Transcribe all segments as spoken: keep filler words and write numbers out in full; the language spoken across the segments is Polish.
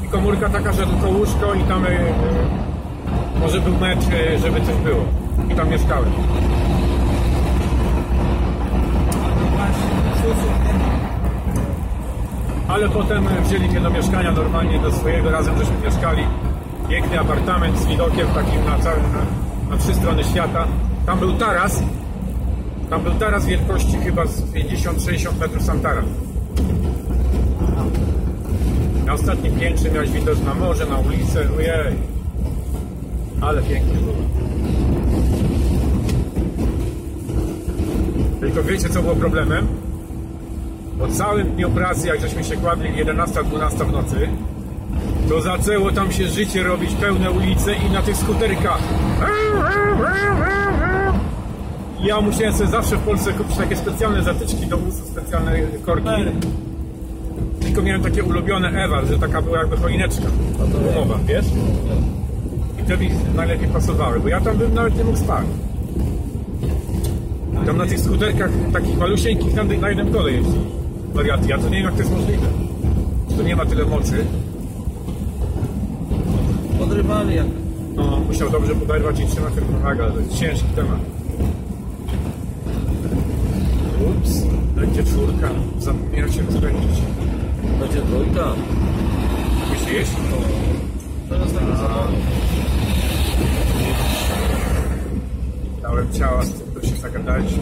i komórka taka, że tylko łóżko i tam yy, może był metr, yy, żeby coś było. I tam mieszkałem. Ale potem wzięli mnie do mieszkania normalnie, do swojego, razem żeśmy mieszkali. Piękny apartament z widokiem takim na, cały, na, na trzy strony świata. Tam był taras. Tam był taras wielkości chyba z pięćdziesiąt sześćdziesiąt metrów sam taras. Na ostatnim piętrze miałeś widok na morze, na ulicę. Ojej. Ale pięknie było. Tylko wiecie, co było problemem? Po całym dniu pracy, jak żeśmy się kładli jedenasta dwunasta w nocy, to zaczęło tam się życie robić, pełne ulice i na tych skuterkach. Ja musiałem sobie zawsze w Polsce kupić takie specjalne zatyczki do uszu, specjalne korki. Tylko miałem takie ulubione Ewar, że taka była jakby choineczka gumowa, wiesz? I te mi najlepiej pasowały, bo ja tam bym nawet nie mógł spać. Tam na tych skuterkach takich malusieńkich tam na jednym kole jeździ. Wariaty, ja to nie wiem, jak to jest możliwe. Że to nie ma tyle mocy. Podrywali jak. No, musiał dobrze poderwać i trzymać równowagę, ale to jest ciężki temat. Ups, będzie czwórka. Zapomniałem się rozpędzić. Będzie dwójka. Myślisz? No. Teraz tak zabawy. Dałem ciała z tym, to się zagadaliśmy.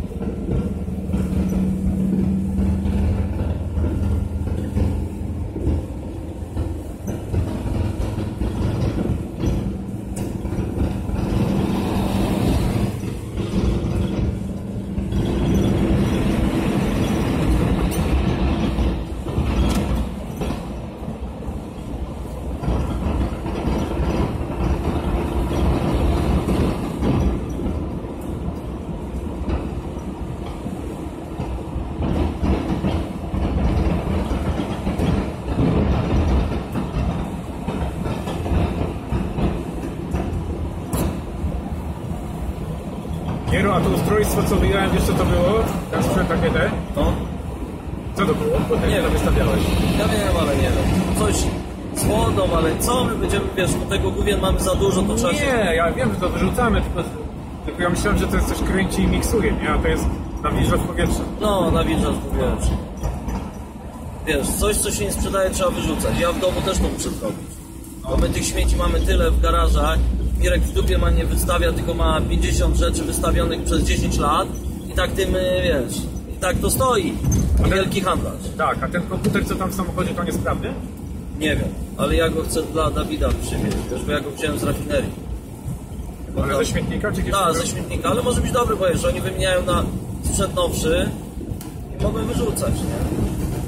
Giero, a to ustrojstwo, co wyjąłem, wiesz co to było? Ten sprzęt A G D? No. Co to było? Bo Nie to wiem. wystawiałeś. Ja wiem, ale nie wiem. Coś z wodą, ale co my będziemy, wiesz, bo tego główien mamy za dużo, to trzeba się... Nie, ja wiem, że to wyrzucamy, tylko, tylko ja myślałem, że to jest coś kręci i miksuje, nie? A to jest nawilża w powietrzu. No, nawilżasz w powietrzu. Wiesz, coś, co się nie sprzedaje, trzeba wyrzucać. Ja w domu też to muszę zrobić. Bo my tych śmieci mamy tyle w garażach. Mirek w dupie ma nie wystawia, tylko ma pięćdziesiąt rzeczy wystawionych przez dziesięć lat. I tak tym, wiesz, i tak to stoi. ten- Wielki handlarz. Tak, a ten komputer, co tam w samochodzie, to niesprawny? Nie wiem, ale ja go chcę dla Dawida przywieźć, wiesz, bo ja go wziąłem z rafinerii. Bo Ale to- ze śmietnika, czy gdzieś? Tak, ze śmietnika, ale może być dobry, bo wiesz, oni wymieniają na sprzęt nowszy i mogą wyrzucać, nie?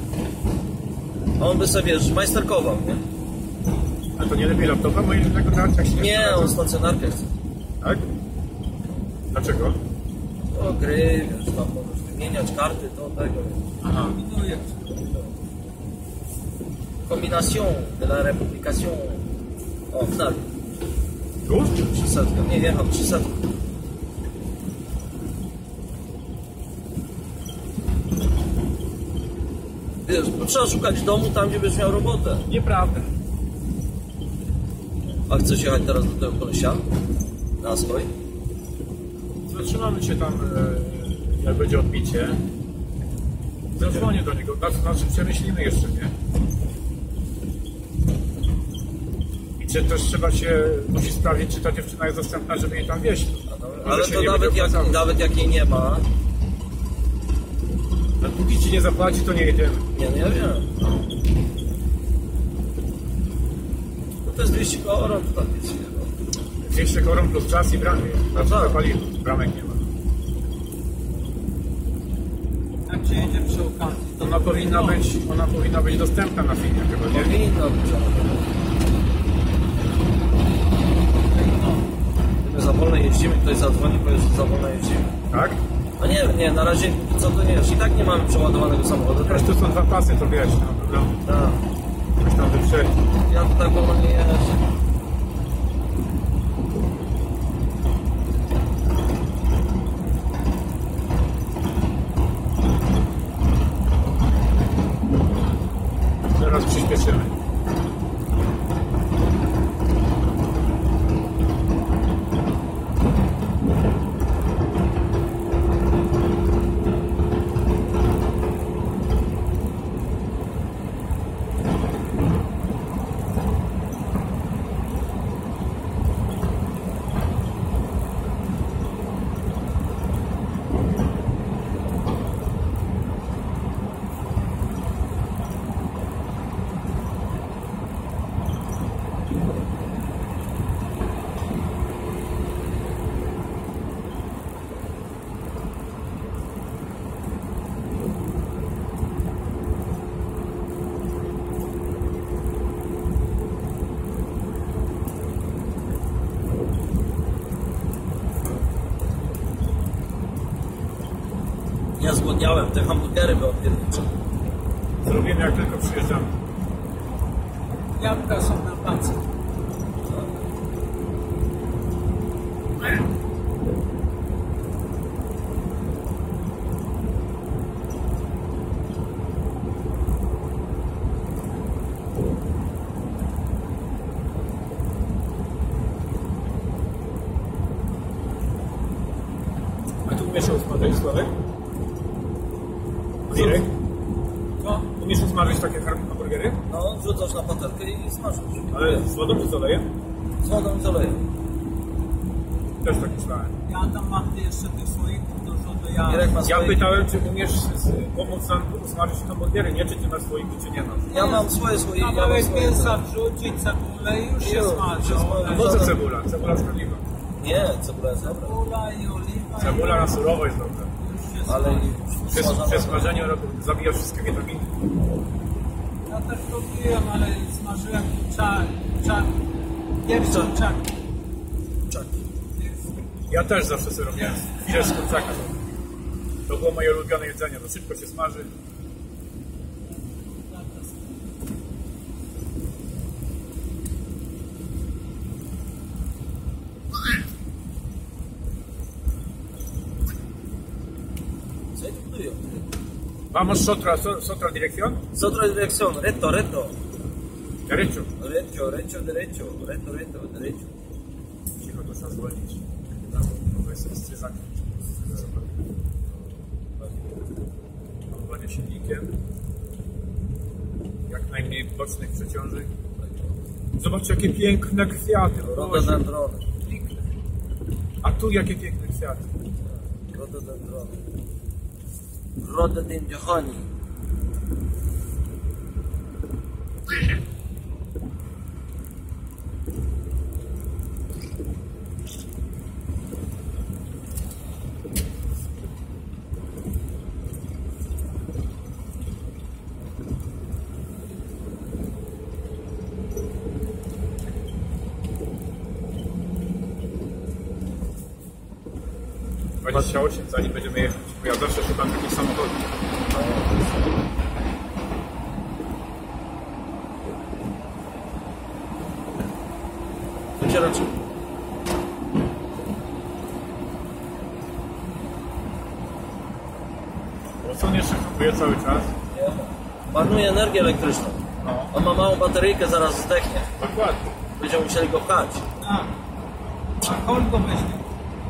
A on by sobie, wiesz, majsterkował, nie? A to nie lepiej laptopa mojego dać, jak się Nie, sprawdza? on stacjonarkę chce. Tak? Dlaczego? O, gry, wiesz, tam możesz wymieniać karty, to tego. Aha. No jak Combination de la Republication. O, wstali. Tu? trzysta. Nie, jechał trzysta. Wiesz, bo trzeba szukać domu tam, gdzie będziesz miał robotę. Nieprawda. A chcesz jechać teraz do tego kolesia? Na swój? Zatrzymamy się tam, e, jak będzie odbicie. Zadzwonię do niego, znaczy, znaczy przemyślimy jeszcze, nie? I czy też trzeba się, musi sprawdzić, czy ta dziewczyna jest dostępna, żeby jej tam wieść. Ale to nawet jak, nawet jak jej nie ma, No, póki ci nie zapłaci, to nie jedziemy. nie, nie wiem. No to jest dwieście koron, to tak jest. dwieście koron plus czas i bramy. Znaczy tak. to paliwo, bramek nie ma. Jak przyjedzie przy okazji, to Ona powinna być, ona powinna być dostępna na filmie chyba, nie? Powinno być. My za wolno jeździmy, ktoś zadzwoni, powie, że za wolno jeździmy. Tak? No nie, nie, na razie co to nie jest. I tak nie mamy przeładowanego samochodu. Też tu są dwa pasy, to wiesz, no problemu. Tak. Ktoś tam wyprzedzi. Ja tu tak wolno nie jeżdżę. Teraz przyspieszymy. Zgłodniałem, te hamburgery były odpiernicze. Zrobimy jak tylko przyjeżdżamy. Jabłka są na pacy. A tu umiesz ją usmażyć, Sławek? Mirek? No, Umiesz usmażyć takie hamburgery? No, wrzucasz na patelkę i smażysz. Ale z wodą czy z olejem? Z wodą i z olejem. Też tak myślałem. ja tam mam jeszcze tych słoików dużo, to ja... Mirek ma Ja swoje... pytałem, czy umiesz z, pomóc nam usmażyć hamburgery, nie czy ty masz swoich, czy nie masz. Ja mam swoje słoiki, ja mam Kawałek swoje... mięsa wrzucić, cebulę i już się Już, smaży. już smaży. Po co cebula? Cebula szkodliwa. Nie, cebula jest dobra. Cebula i oliwa. Cebula na surowo jest dobra. i Już się Ale smaży. Przez, smażona- przez smażenie zabija wszystkie witaminy. Ja też robiłem, ale smażyłem czak, czak, pierwszą czak. Czak. Ja też zawsze sobie robiłem chwilę z kurczaka. To było moje ulubione jedzenie, to szybko się smaży. Co ja tu buduję? Vamos otra, otra dirección. Z otra dirección, reto, reto. Derecho. Recio, recio, derecho, reto, reto, derecho. Cicho, to trzeba zwolnić. Bo jest scyzak. Panowanie silnikiem. Jak najmniej bocznych przeciążeń. Zobaczcie, jakie piękne kwiaty. Rododendrony. A tu jakie piękne kwiaty. Rododendrony. Rododendroni. dwadzieścia osiem, zanim będziemy jechać. Bo ja zawsze szukam takich samochodów. Wycieraczy. Bo co on jeszcze kupuje cały czas? Marnuje energię elektryczną. No. On ma małą bateryjkę, zaraz zdechnie. Dokładnie. Będziemy musieli go pchać. A, a kol go weźmie.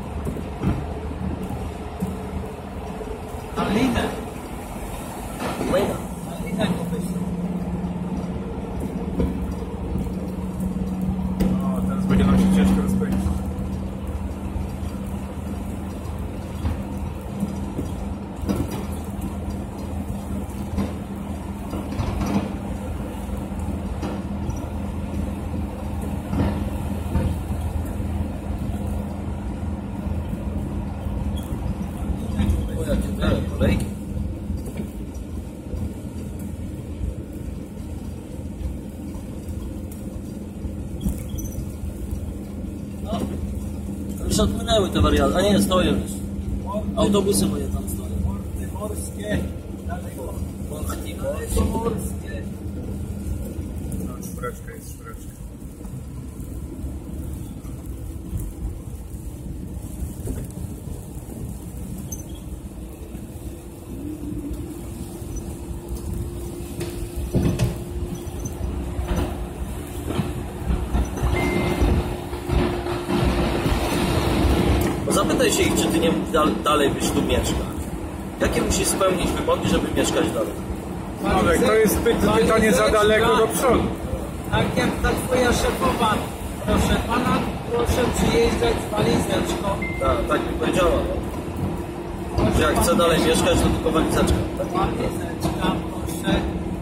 Na linę. Lejna. Na linę go weźmie. No, teraz będzie nam się ciężko rozpędzić. O, jakie te kolejki. No. Już odpłynęły te wariaty. A nie, stoją już. Autobusy moje tam stoją. Porty morskie. Daleko. Porty Daleko morskie. No, czwóreczka jest czwóreczka. Zapytaj się ich, czy ty nie dal- dalej byś tu mieszkać. Jakie musisz spełnić wymogi, żeby mieszkać dalej? Ale to jest py- pytanie za daleko do przodu. Tak jak ta twoja szefowa. Proszę pana, proszę przyjeżdżać z walizeczką. Tak, tak mi powiedziała. No. Że jak chce dalej mieszkać, to tylko walizeczka. Walizeczka, proszę.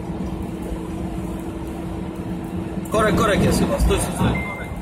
Korek, korek jest chyba. Stój, stój, A, stój. korekt.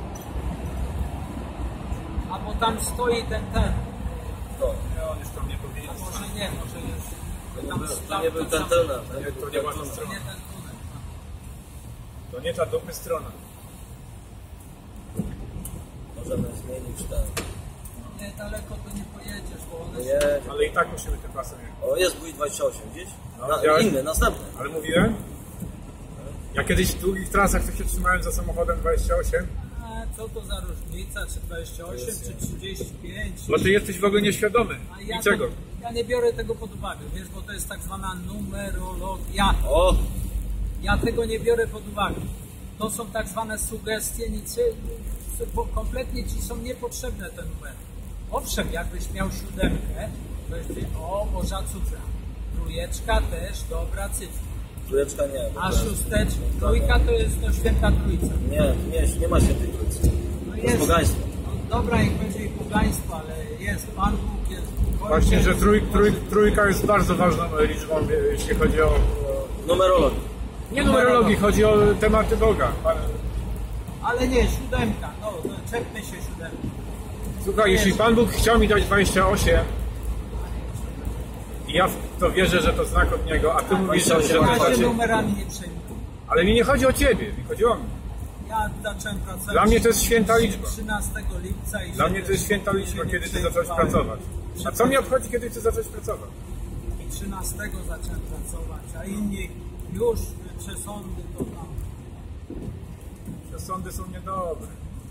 A bo tam stoi ten, ten. To, Nie, on już tam nie powinien. A może nie, może jest. to, nie był, to nie był ten tunel. To nie, to nie była ta To strona. nie ten tunel. To nie ta dupy strona. Możemy zmienić ten. nie, daleko to nie pojedziesz, bo one Nie, się... Ale i tak musimy tym pasem jechać. o jest wuj dwadzieścia osiem, widzisz? No, Na, widziałeś? inny, następny. Ale mówiłem? Ja kiedyś w długich trasach to się trzymałem za samochodem dwadzieścia osiem. A co to za różnica, czy dwadzieścia osiem, czy trzydzieści pięć? Bo ty jesteś w ogóle nieświadomy. A ja, Niczego. to, ja nie biorę tego pod uwagę, wiesz, bo to jest tak zwana numerologia. O, Ja tego nie biorę pod uwagę. To są tak zwane sugestie, nic, bo kompletnie ci są niepotrzebne te numery. Owszem, jakbyś miał siódemkę, to jest, o, Boża cudza. Trójeczka też, dobra cyfra. trójeczka nie. A to jest- szósteczka, trójka to jest no, święta trójca. Nie, nie, nie ma świętej trójcy. No To jest pogaństwo. No, dobra, niech będzie i pogaństwo, ale jest Pan Bóg, jest Właśnie, że trój, trój, trójka jest bardzo ważną liczbą, jeśli chodzi o... Numerologii. Nie numerologii, chodzi o tematy Boga. Ale nie, siódemka, no, no czepmy się siódemki. Słuchaj, jeśli Pan Bóg chciał mi dać dwadzieścia osiem i ja w to wierzę, że to znak od Niego, a Ty mówisz, że dwadzieścia to osiem. Ja się znaczy... numerami nie przejmuję. Ale mi nie chodzi o Ciebie, mi chodzi o mnie. Ja zacząłem pracować. Dla mnie to jest święta liczba. trzynastego lipca i Dla się mnie to jest święta się liczba, nie kiedy Ty zacząłeś przejmowałem. pracować. A co mnie obchodzi, kiedy Ty zacząłeś pracować? I trzynastego zacząłem pracować, a inni już przesądy to tam. Te sądy są niedobre.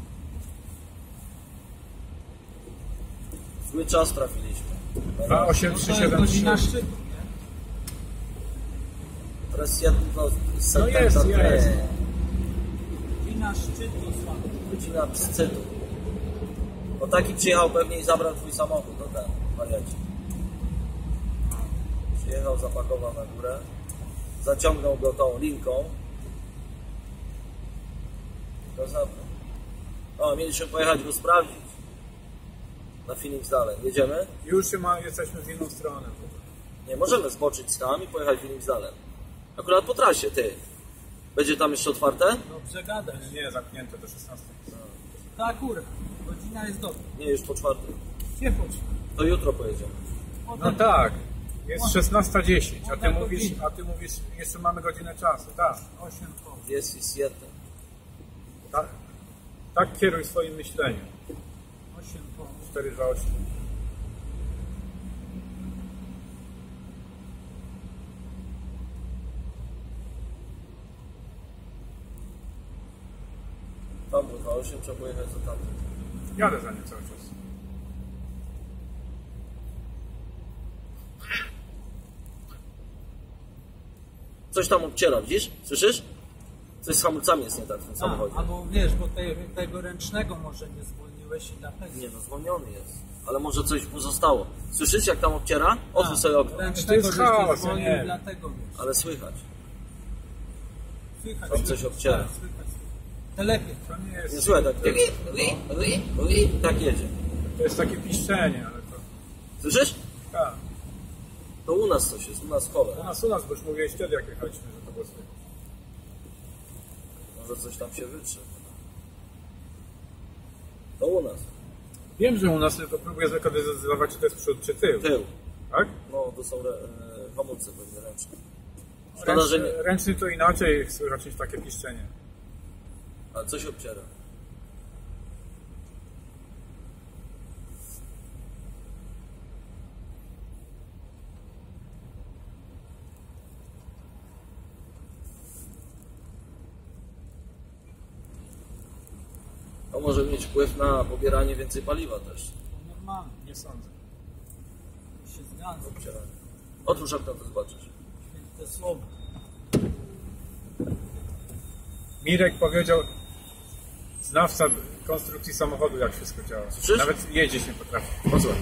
Zły czas trafiliśmy. dwa osiem No trzy to jest siedem godzina trzy. szczytu, nie? Teraz jedno No setenta jest, jest. Godzina szczytu słaby. Godzina szczytu. Bo taki przyjechał pewnie i zabrał twój samochód do ten, wariacie. Przyjechał, zapakował na górę, zaciągnął go tą linką. To zabrał. O, mieliśmy pojechać go sprawdzić. Na Phoenix dalej. Jedziemy? Już się ma, jesteśmy w inną stronę. Nie, możemy zboczyć tam i pojechać Phoenix dalej. Akurat po trasie, ty. Będzie tam jeszcze otwarte? Dobrze gadasz. Nie, zamknięte do szesnastej. To akurat. Godzina jest dobra. Nie, już po czwartej. Gdzie poszło? To jutro pojedziemy. No tak, jest szesnasta dziesięć, a ty Ona mówisz, godzina. a ty mówisz, jeszcze mamy godzinę czasu, tak. osiem po. Jest i jeden. Tak, tak kieruj swoim myśleniem. osiem po. cztery dwa osiem. Tam było dwa osiem, trzeba pojechać za tamtym. Jadę za nim cały czas. Coś tam obciera, widzisz? Słyszysz? Coś z hamulcami jest nie tak w tym A, samochodzie. albo wiesz, bo te, tego ręcznego może nie zwolniłeś i dlatego. Nie no, zwolniony jest. Ale może coś mu zostało. Słyszysz jak tam obciera? Otwórz sobie okno. Ręcznego jest żeś chaos, nie ja zwolnił, nie wiem. dlatego wiesz. Ale słychać. Słychać, Tam coś słychać, obciera. słychać, słychać. Telepie. To nie jest, Nie słychać tak. Tak jedzie. to jest takie piszczenie, ale to... Słyszysz? Tak. To u nas coś jest, u nas w kole. U nas, u nas, bo już mówiłeś wtedy, jak jechaliśmy, że to było słychać. Może coś tam się wytrze. To u nas. Wiem, że u nas tylko próbuję zlokalizować, czy to jest przód, czy tył. Tył. Tak? No, to są re, e, hamulce pewnie ręczne. Szkoda, że Ręczny, nie. ręczny to inaczej słychać niż takie piszczenie. Ale coś obciera. To może mieć wpływ na pobieranie więcej paliwa też. To normalne, Nie sądzę. się zgadza. Obcieranie. Otwórz okno, to zobaczysz. Święte słowo. Mirek powiedział, znawca konstrukcji samochodu, jak wszystko działa. Słyszysz? Nawet jeździć nie potrafi. Posłuchaj.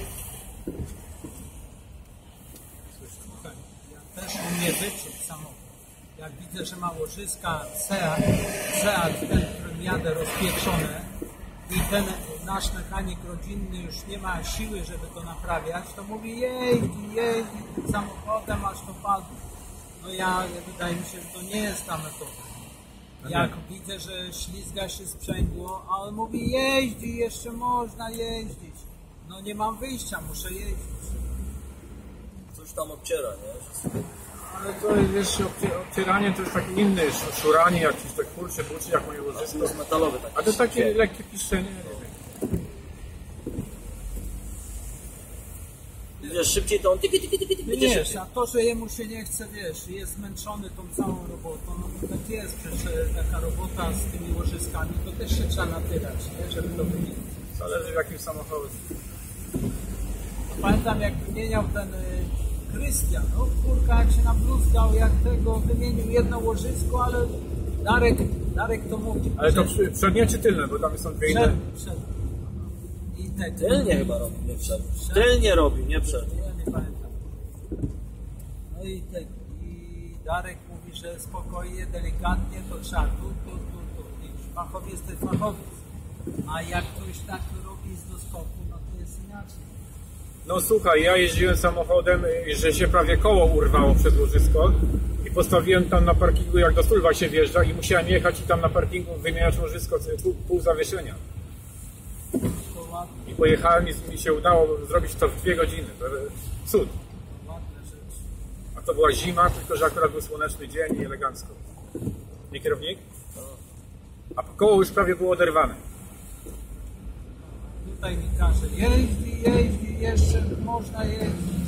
Słuchaj, ja też umiem wyczuć samochód. Jak widzę, że ma łożyska Seat, Seat ten, którym jadę, rozpieprzone i ten nasz mechanik rodzinny już nie ma siły, żeby to naprawiać, to mówi jeździ, jeździ tym samochodem, aż to padnie. No ja, wydaje mi się, że to nie jest ta metoda. Jak widzę, że ślizga się sprzęgło, a on mówi jeździ, jeszcze można jeździć. No nie mam wyjścia, muszę jeździć. Coś tam obciera, nie? Ale to jest, wiesz, obci- obcieranie to jest taki inny, szuranie jakieś tak kurcze, kurcze, jak moje To łożysko. jest metalowy taki. A to takie lekkie piszczenie. nie wiem. Wiesz, szybciej to on tyki, tyki, tyki, tyki, będzie Wiesz, szybciej. a to, że jemu się nie chce, wiesz, jest zmęczony tą całą robotą, no to tak jest, przecież taka robota z tymi łożyskami, to też się trzeba natyrać, nie? Żeby to wymienić. Zależy w jakim samochodzie. Pamiętam, jak wymieniał ten y, Krystian, no kurka, jak się nabluzgał, jak tego wymienił jedno łożysko, ale Darek, Darek to mówi. Ale to że- przy- przednie czy tylne, bo tam są dwie inne. Przed, przed. I tak, Tylnie chyba robił, nie przed. Tylnie robił, nie przed. ja nie pamiętam. No i tak, i Darek mówi, że spokojnie, delikatnie, to trzeba tu, tu, tu, tu. I fachowiec to jest fachowiec. A jak ktoś tak robi z doskoku, no to jest inaczej. No słuchaj, ja jeździłem samochodem, y, że się prawie koło urwało przez łożysko i postawiłem tam na parkingu, jak do Sulwa się wjeżdża i musiałem jechać i tam na parkingu wymieniać łożysko y, pół, pół zawieszenia. To ładne, I pojechałem i mi się udało zrobić to w dwie godziny. To y, cud. ładne rzeczy. A to była zima, tylko że akurat był słoneczny dzień i elegancko. Nie kierownik? A koło już prawie było oderwane. Tutaj mi każe, jeździ, jeździ, jeszcze można jeździć.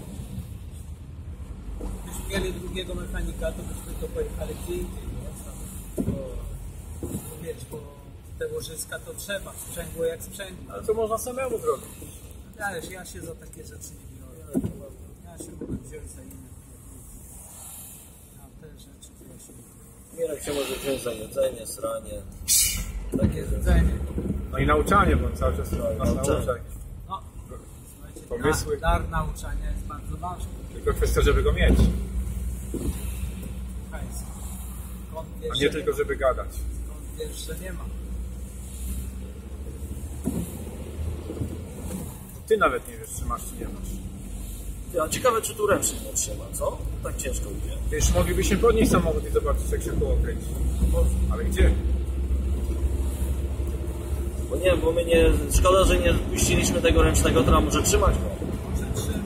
Gdybyśmy mieli drugiego mechanika, to byśmy to pojechali gdzie indziej, nie? Bo, bo wiesz, bo te łożyska to trzeba, sprzęgło jak sprzęgło. Ale to można samemu zrobić. Wiesz, ja się za takie rzeczy nie biorę. Ja się mogę wziąć za inne. A te rzeczy to ja się nie biorę. Mirek się może wziąć za jedzenie, sranie. Takie rzeczy. Jedzenie. No i nauczanie, bo on cały czas nas nauczanie. naucza. No, słuchajcie, Pomysły. Dar, dar nauczania jest bardzo ważny. Tylko kwestia, żeby go mieć, Hajs. Skąd wiesz, a że nie tylko, ma? żeby gadać. Skąd wiesz, że nie ma? Ty nawet nie wiesz, czy masz, czy nie masz. Ja, ciekawe, czy tu ręcznik nie trzyma, co? Tak ciężko idzie. Wiesz, moglibyśmy podnieść samochód i zobaczyć, jak się koło kręci. Ale gdzie? Bo nie, bo my nie... Szkoda, że nie puściliśmy tego ręcznego, to może trzymać go. Może trzymać.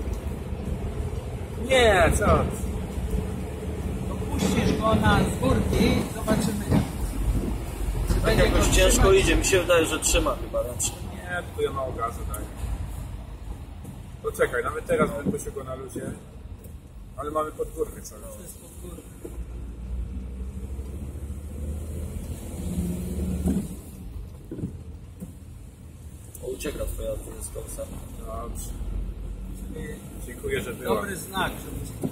Nie, co? To puścisz go na z górki i zobaczymy. Czy Tak będzie jakoś go ciężko trzymać? idzie, mi się wydaje, że trzyma chyba ręcznik. Nie, tylko ja mało gazu daję. Poczekaj, nawet teraz wypuścił go na luzie. Ale mamy podwórkę całe. To jest pod górkę. O, ucieka twoja dwudziestka. Dobrze. Czyli Dziękuję, że była. dobry znak, że będzie.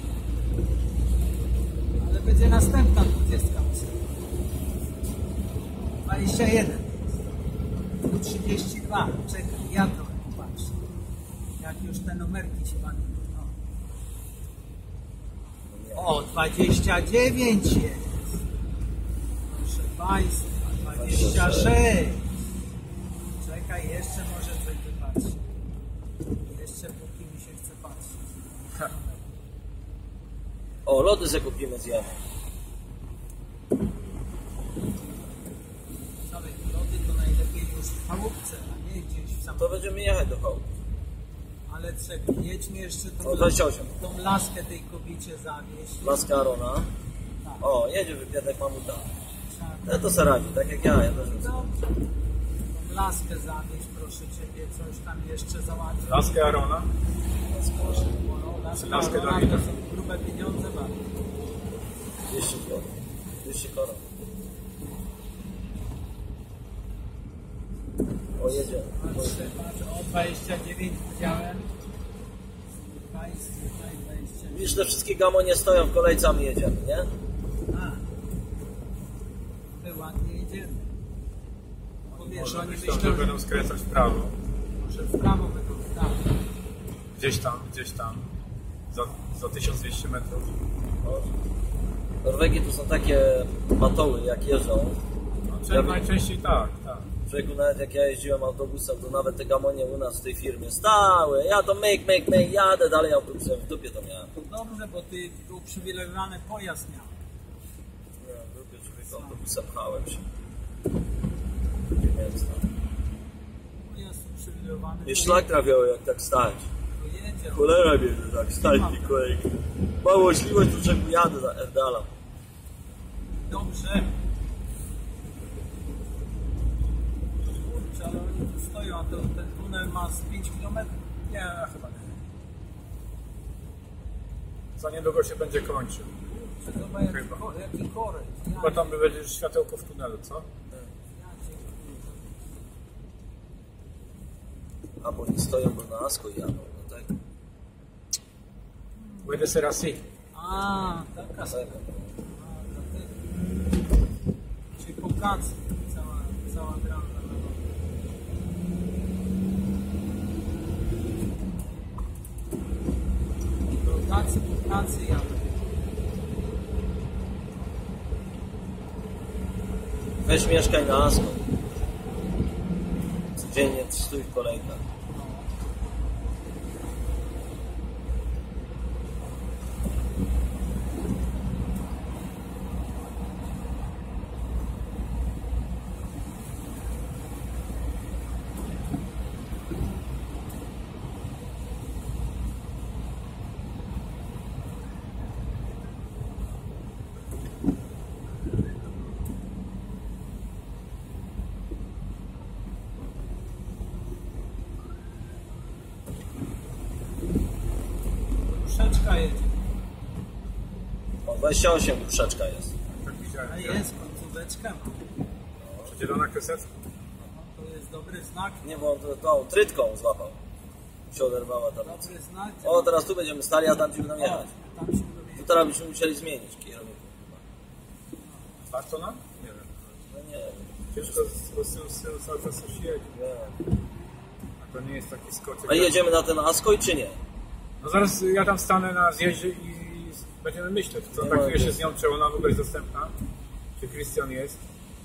Ale będzie następna dwudziestka. dwadzieścia jeden. trzydzieści dwa. Czekaj, ja trochę popatrzę. Jak już te numerki się bawią. O, dwadzieścia dziewięć jest. Proszę Państwa, dwadzieścia sześć. Czekaj, jeszcze może coś wypatrzy. Jeszcze póki mi się chce patrzeć. O, lody sobie kupimy, zjemy. Słuchaj, lody to najlepiej już w chałupce, a nie gdzieś w To samochodzie. będziemy jechać do chałupy. Ale czekaj, jedźmy jeszcze tą, O, dwadzieścia osiem. tą laskę tej kobiecie zawieźć. Laska Arona. Tak. O, jedzie wypiadek mamuta. Trzeba- Ja to se radzi, tak jak ja, ja też bym sobie- Dobrze. Tą laskę zawieźć, proszę Ciebie, coś tam jeszcze załatwić. Laskę Arona? Proszę, bo laska Laskę Arona Dawida. to są grube pieniądze bardzo. dwieście koron. dwieście koron. O, jedzie. Patrzę, patrzę, o dwadzieścia dziewięć widziałem. Państwo, tutaj dwadzieścia dziewięć. Widzisz, te wszystkie gamonie stoją w kolejce, a my jedziemy, nie? A, my ładnie jedziemy. Bo wiesz, Może oni myślą, myślą, że będą skręcać w prawo. że w prawo będą w prawo. Gdzieś tam, gdzieś tam. Za, za tysiąc dwieście metrów. W Norwegii tu są takie matoły, jak jeżdżą. No, czyli najczęściej tak, tak. Człowieku, nawet jak ja jeździłem autobusem, to nawet te gamonie u nas w tej firmie stały. Ja to myk, myk, myk, jadę dalej autobusem, w dupie to miałem. To dobrze, bo ty uprzywilejowany pojazd miał. Ja w dupie, człowieku, autobusem pchałem się. Pieniędzy. Pojazd uprzywilejowany. Mnie szlak trafiały, jak tak stać. To jedzie. Cholera mnie, że tak stać mi kolejki. Mało możliwość, to czego jadę za Erdala. Dobrze. Kurczę, ale oni tu stoją, a to, ten tunel ma z pięć kilometrów. Nie, chyba nie. Za niedługo się będzie kończył. Zobacz jaki, Chyba. ko- jaki korek. Chyba tam będzie już światełko w tunelu, co? A bo oni stoją, bo na Asko jadą, no tak? Puede ser así. A, taka Tak. sprawa. Czyli pokazy. Cała, cała branża. Tacy po pracy jadą. Weź mieszkaj na Asko. Codziennie stój w kolejkach. Ruszeczka jedzie. O, dwadzieścia osiem duszeczka jest. Tak widziałem. A jest końcóweczka. Przedzielona kreseczka. No, to jest dobry znak. Nie, bo on to- tą trytką złapał. Się oderwała ta noc. Dobry znak. O, teraz tu będziemy stali, a tam ci będą jechać. Tam się dowie. Tu teraz byśmy musieli zmienić kierowników. Warto nam? Nie wiem. No nie wiem. Ciężko z, z, z, z cały czas coś jedzie. Nie. A to nie jest taki skoczek. A jedziemy na ten Askoj, czy nie? No zaraz ja tam stanę na zjeździe i będziemy myśleć, co Nie kontaktuje ma się z nią, czy ona w ogóle jest dostępna, czy Christian jest,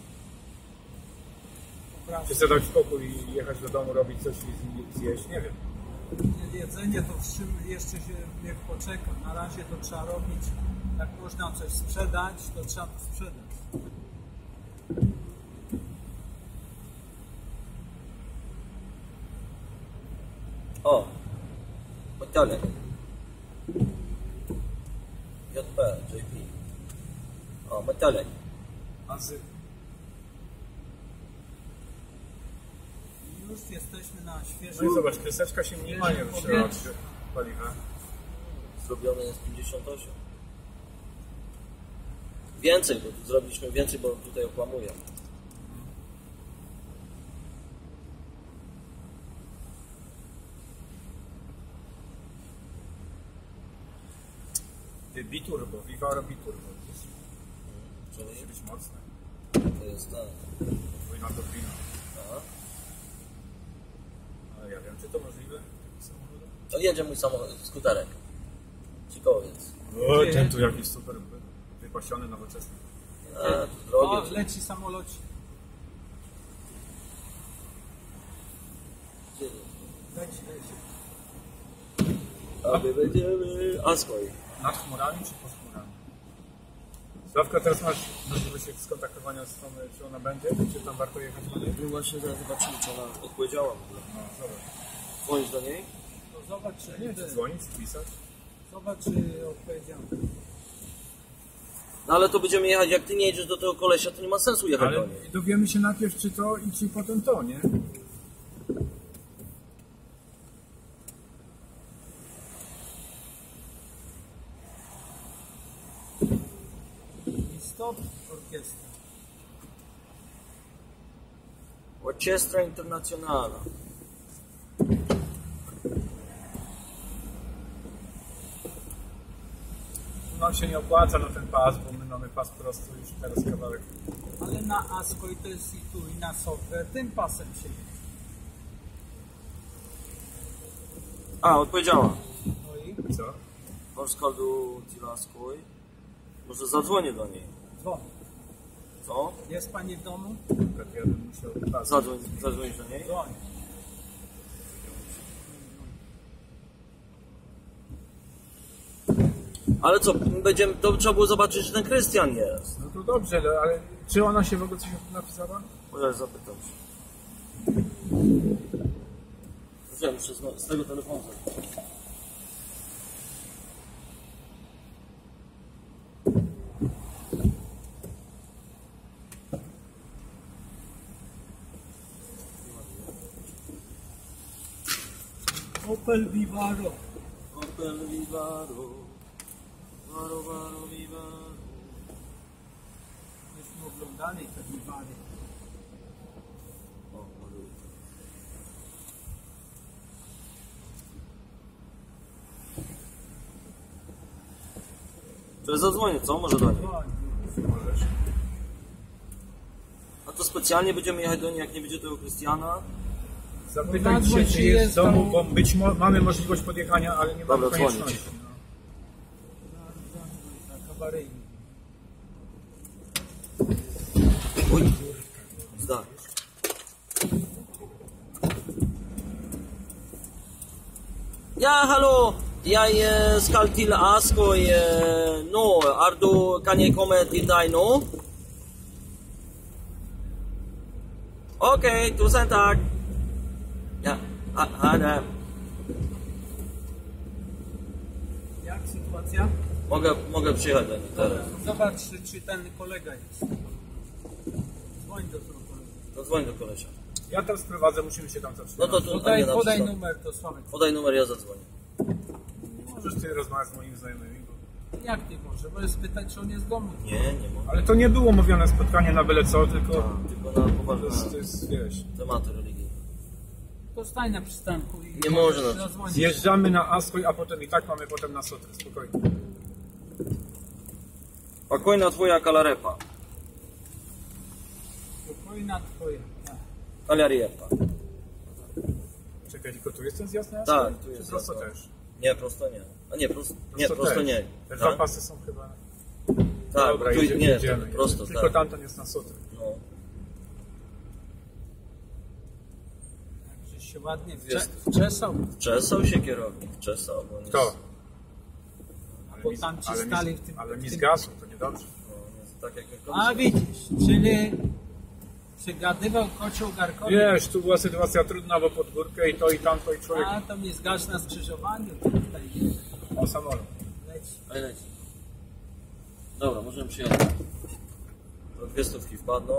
czy chcę dać spokój i jechać do domu, robić coś i zjeść, nie wiem. Jedzenie to wstrzym- jeszcze się niech poczeka. Na razie to trzeba robić. Jak można coś sprzedać, to trzeba to sprzedać. O! Chodź dalej. J P, J P. O, chodź dalej. Azy. Już jesteśmy na No świeżym. i zobacz, kreseczka się minimalnie ruszyła od paliwa. Zrobione jest pięćdziesiąt osiem. Więcej, bo tu zrobiliśmy więcej, bo tutaj okłamuję. Biturbo, Vivaro Biturbo. Czyli Musi być mocne. to jest tak. Podwójna turbina. A? Ale ja wiem, czy to możliwe? Taki samochód? To jedzie mój samochód, skuterek. Cikowiec. O, ten tu jakiś super wypasiony, nowoczesny. A, tu O, drogi. leci samolocik. Leci, leci. A my będziemy... Askoj. Nad chmurami czy pod chmurami? Sławka, teraz masz możliwość skontaktowania z tą, czy ona będzie, czy tam warto jechać do niej? No właśnie zaraz zobaczymy, czy ona odpowiedziała w ogóle. No, zobacz. Dzwonisz do niej? To zobacz, czy, Nie, czy dzwonić, pisać? zobacz, czy odpowiedziałem. No ale to będziemy jechać, jak ty nie jedziesz do tego kolesia, to nie ma sensu jechać Ale do niej. dowiemy się najpierw, czy to i czy potem to, nie? I stop orkiestra. Orchestra Internazionale. Nam się nie opłaca na ten pas, bo my mamy pas prosto już teraz kawałek. Ale na Askoj to jest i tu, i na Sofrę. Tym pasem się jedzie. A, odpowiedziała. No i Co? Polska do Tilaskoj. Może zadzwonię do niej. dzwoni. Co? Jest pani w domu? Tak ja bym musiał pas. Zadzwoń, zadzwonisz do niej? Dzwoni. Ale co, będziemy, to trzeba było zobaczyć, czy ten Krystian jest. No to dobrze, no, ale czy ona się w ogóle coś napisała? Może zapytam się. Wiem, muszę z, z tego telefonu. Opel Vivaro. Opel Vivaro. Varo, Varo, Vivaro. Myśmy oglądali te Vivary. O, maluje. To jest zadzwonię, co? Może do niej. Możesz. A to specjalnie będziemy jechać do niej, jak nie będzie tego Krystiana? Zapytaj Zadzwoń, się, czy czy jest jest w domu, tam- bo być mo- mamy możliwość podjechania, ale nie mamy Dobra, dzwonię konieczności. ci. Na kabaryjnie. Oj, zda. Ja, hallo. Jeg eh, skal til Askøy eh, nå. Er du, kan jeg komme til deg nå? Ok, tusen takk. Ja, ha, ha det. Jak sytuacja? Mogę, mogę przyjechać do niej teraz. Zobacz, czy, czy ten kolega jest. Dzwoń do tego kolegi. To dzwoń do kolesia. Ja tam sprowadzę, musimy się tam No zatrzymać. to tu, a Podaj, nie na podaj przystanek. numer, to Sławek. Podaj numer, ja zadzwonię. Możesz ty rozmawiać z moimi znajomymi. Bo... Jak nie może? Możesz spytać, czy on jest w domu. Nie, nie mogę. Ale to nie było mówione spotkanie na byle co, tylko Tylko na to poważne jest, to jest wiesz. tematy religijne. To stań na przystanku i Nie można. możesz zadzwonić. Zjeżdżamy na Askoj, a potem i tak mamy potem na Sotrę, spokojnie. Spokojna twoja kalarepa. Spokojna twoja. Tak. Kalarepa. Czekaj, tylko tu jest ten zjazd na Tak, Askoj? tu jest Czy prosto zjazd, no. też? Nie, prosto nie. A nie, prosto, nie, prosto też. nie. Te Tak? dwa pasy są chyba... Tak, Dobra, tu, jedziemy, nie, jedziemy. to prosto, Tylko tak. tamten jest na Sotrę. No. Także się ładnie Jest. wcze- wczesał. Czesał się kierownik, czesał. Bo nie Kto? Ale Bo mi- tam ci ale mi- stali w tym- Ale w mi tym- zgasł, to niedobrze. No, nie, tak jak A widzisz, czyli przygadywał kocioł garkowi. Wiesz, tu była sytuacja trudna, bo pod górkę i to i tamto i człowiek... A to mnie zgasz na skrzyżowaniu. to Tutaj jedzie. O, samolot. Leci. Ale leci. Dobra, możemy przyjechać. To dwie stówki wpadną.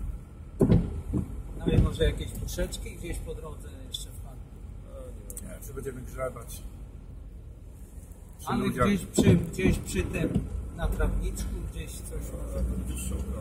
No i może jakieś puszeczki gdzieś po drodze jeszcze wpadną. No, nie wiem. Nie, że będziemy grzebać. Przy Ale ludziach. gdzieś przy, gdzieś przy tym, na trawniczku, gdzieś coś może być. Będziesz szukał.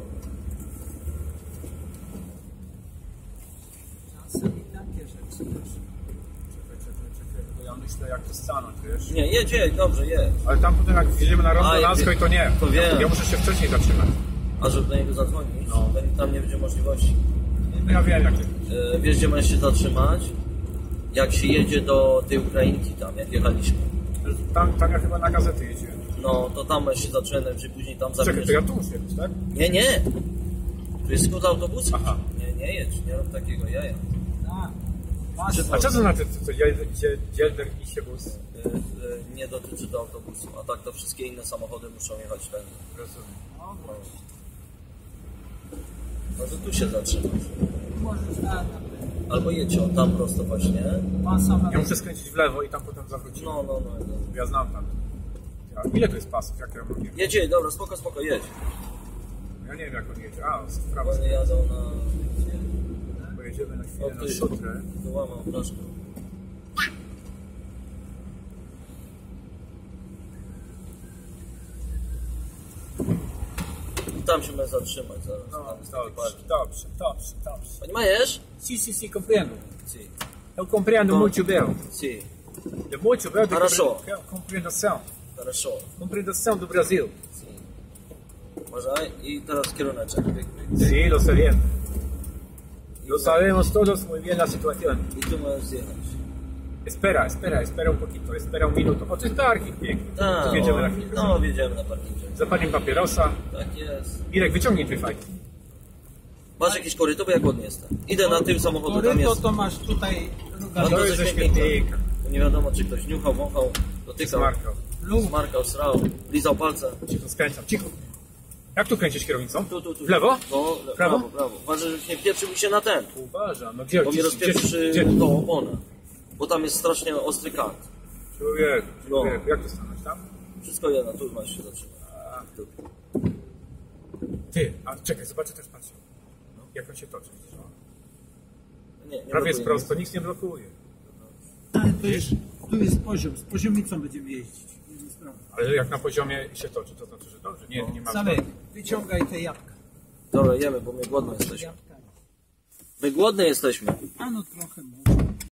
Czasem i takie rzeczy też. Czekaj, czekaj, czekaj, bo ja myślę jak to stanąć, wiesz? Nie, jedź, jedź, dobrze, jedź. Ale tam potem jak wjedziemy na A, rondo jak na Askoj, to nie. to wiem. Ja muszę się wcześniej zatrzymać. A żeby do niego zadzwonić, No. to tam nie będzie możliwości. No ja wiem jak to E, Wiesz, gdzie masz się zatrzymać? Jak się jedzie do tej Ukrainki tam, jak jechaliśmy. tam, tam ja chyba na gazety jeździłem. No, to tam masz się zatrzymać, czy później tam Czekaj, zabierzesz. to ja tu muszę jechać, tak? Nie, nie. Tu jest skrót autobusu. Aha. Nie, nie jedź, nie rób takiego jaja. Tak. Masz, A co to znaczy, to, to Dzielder i się bus? E, e, Nie dotyczy to autobusu, a tak to wszystkie inne samochody muszą jechać tędy. Rozumiem. no właśnie. No to tu się zatrzymasz. Możesz na, na ten Albo jedź o tam prosto właśnie. pasa na Ja muszę skręcić w lewo i tam potem zawrócić. No, no, no. no. Ja znam tam. Ja, ile to jest pasów? Jak ja mam jechać? Jedź, jedź, dobra, spoko, spoko, jedź. Ja nie wiem jak on jedzie. A, z prawo. Bo nie jadą na... Pojedziemy na O, chwilę ty. na Sotrę. Wyłamał flaszkę. Tam się mamy zatrzymać zaraz. No, Tam jest taki dobrze, parking. dobrze, dobrze, dobrze. Poнимаешь? Si, si, si, compreendo. Sim. Eu compreendo No. muito bem. Sim. É muito bem. Хорошо. Compreensão. Хорошо. Compreensão do Brasil. Sim. Uważaj i teraz kieruneczek. Pyk, pyk. Sí, lo sabemos. Lo sabemos todos muy bien la situación. I tu możesz zjechać. Espera, espera, espera un poquito, espera un minuto. O, to jest parking piękny. Tak, To wjedziemy na o, chwilę. no wjedziemy na parkingu. Zapalim papierosa. Tak jest. Irek, wyciągnij dwie fajki. Masz jakieś koryto, bo ja głodny jestem. Idę na tył samochodu, tam koryto, jest. to masz tutaj No druga to To jest ze ze śmietnika. śmietnika. To nie wiadomo, czy ktoś niuchał, wąchał, dotykał, Smarkał. lub. smarkał, srał, lizał palce. Cicho, skręcam, cicho. Jak tu kręcisz kierownicą? Tu, tu, tu. W lewo? No, le- Prawo? prawo, prawo. Uważaj, żebyś nie wpieprzył mi się na ten, Uważam, no gdzie? bo gdzie, mi rozpieprzy gdzie, gdzie? tą oponę. Bo tam jest strasznie ostry kant. Człowiek, No. człowiek, jak to stanąć tam? Wszystko jedno, tu masz się zatrzymać. Tu. Ty, a czekaj, zobaczę też, patrz. Jak on się toczy, widzisz? O. Nie, nie Prawie jest blokuje prosto, nic. nic nie blokuje. Ale to jest, tu jest poziom, z poziomicą będziemy jeździć. Nie ma sprawy. Ale jak na poziomie się toczy, to znaczy, że dobrze. Nie, nie ma. Samek, wyciągaj te jabłka. Dobra, jemy, bo my głodni jesteśmy. Jabłka. My głodni jesteśmy. A no trochę.